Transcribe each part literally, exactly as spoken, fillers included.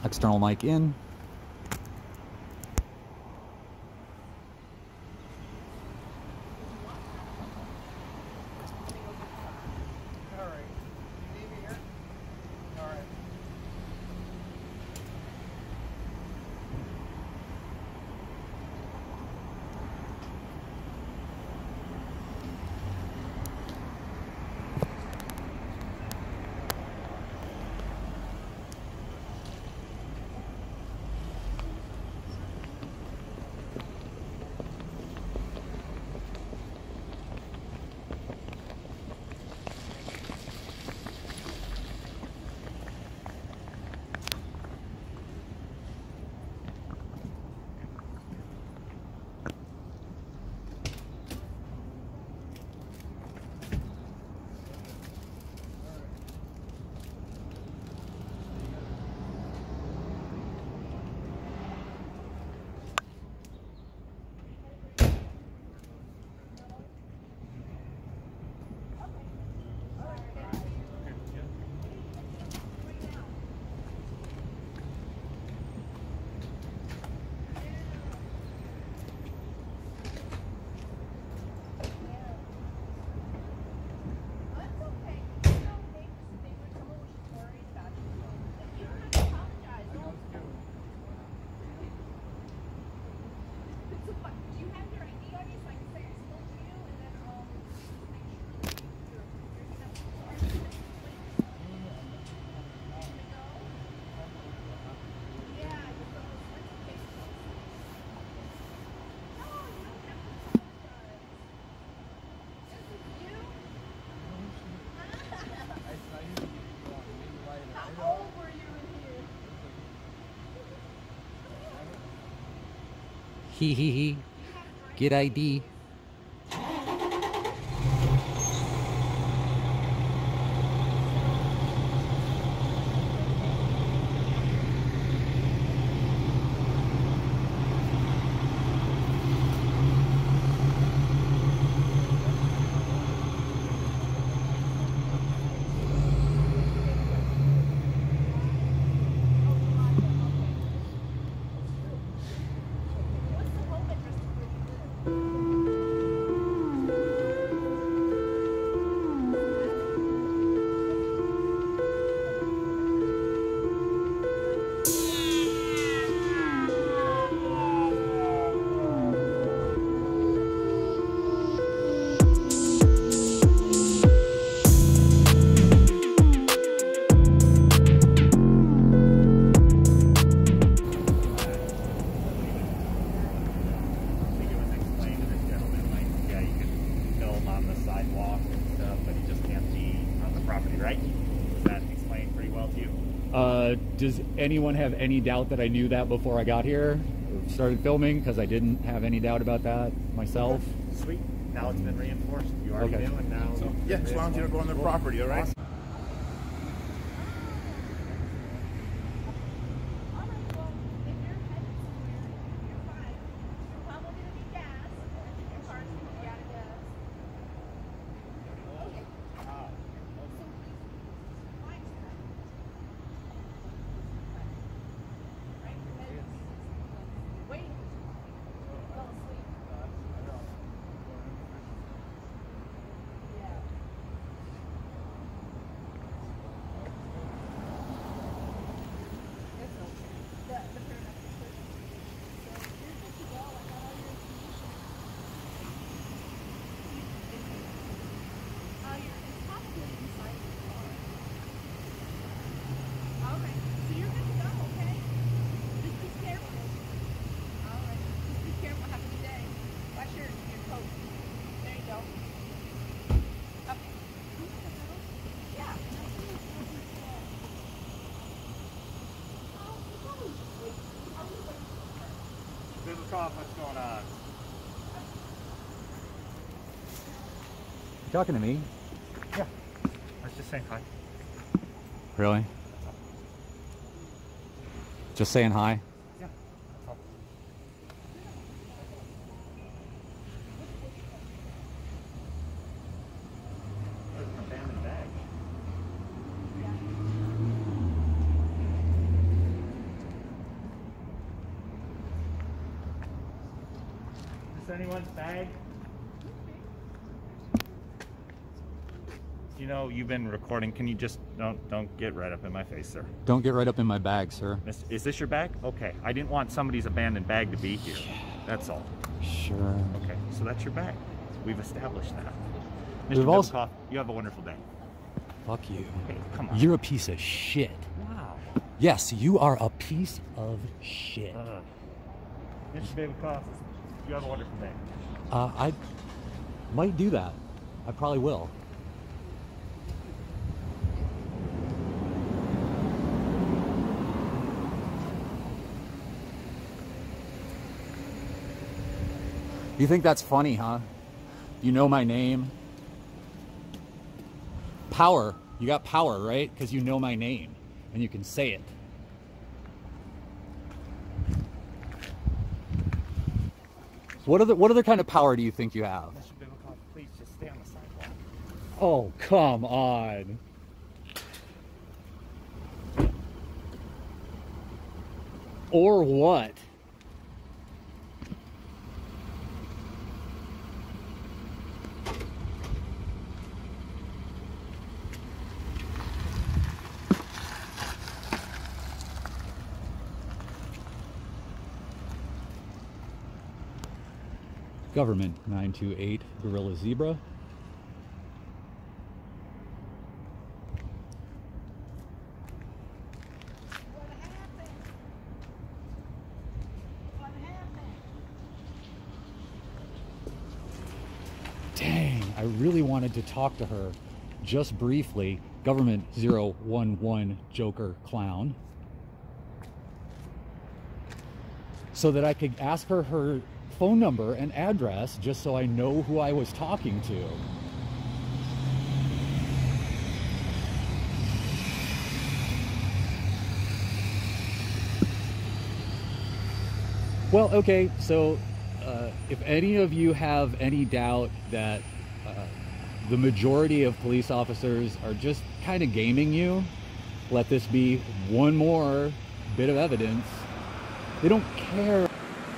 External mic in. Hee hee hee. Get I D. Uh, does anyone have any doubt that I knew that before I got here or started filming? Because I didn't have any doubt about that myself. Sweet. Now it's been reinforced. You already Okay. knew, and now... So, yeah, as long as you don't go on their property, all right? Awesome. What's going on? You talking to me? Yeah. I was just saying hi. Really? Just saying hi? Yeah. That's all. There's an abandoned bag. this anyone's bag? You know, you've been recording. Can you just don't don't get right up in my face, sir? Don't get right up in my bag, sir. Mister Is this your bag? Okay. I didn't want somebody's abandoned bag to be here. That's all. Sure. Okay. So that's your bag. We've established that. Mister We've also- Bibblecoff, you have a wonderful day. Fuck you. Okay, come on. You're a piece of shit. Wow. Yes, you are a piece of shit. Uh, Mister Bibblecoff, you have a wonderful day. Uh, I might do that. I probably will. You think that's funny, huh? You know my name. Power. You got power, right? Because you know my name and you can say it. So what other what other kind of power do you think you have? Mister Bibblecoff, please just stay on the sidewalk. Oh, come on. Or what? Government nine two eight Gorilla Zebra. What happened? What happened? Dang, I really wanted to talk to her just briefly. Government zero one one Joker Clown. So that I could ask her her phone number and address just so I know who I was talking to. Well, okay, so uh, if any of you have any doubt that uh, the majority of police officers are just kind of gaming you, let this be one more bit of evidence. They don't care.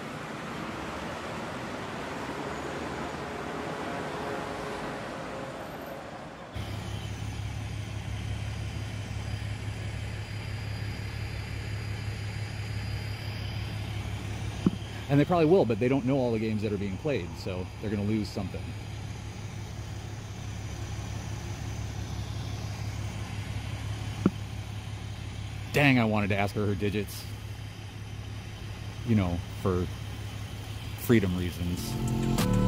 And they probably will, but they don't know all the games that are being played, so they're going to lose something. Dang, I wanted to ask her her digits. You know, for freedom reasons.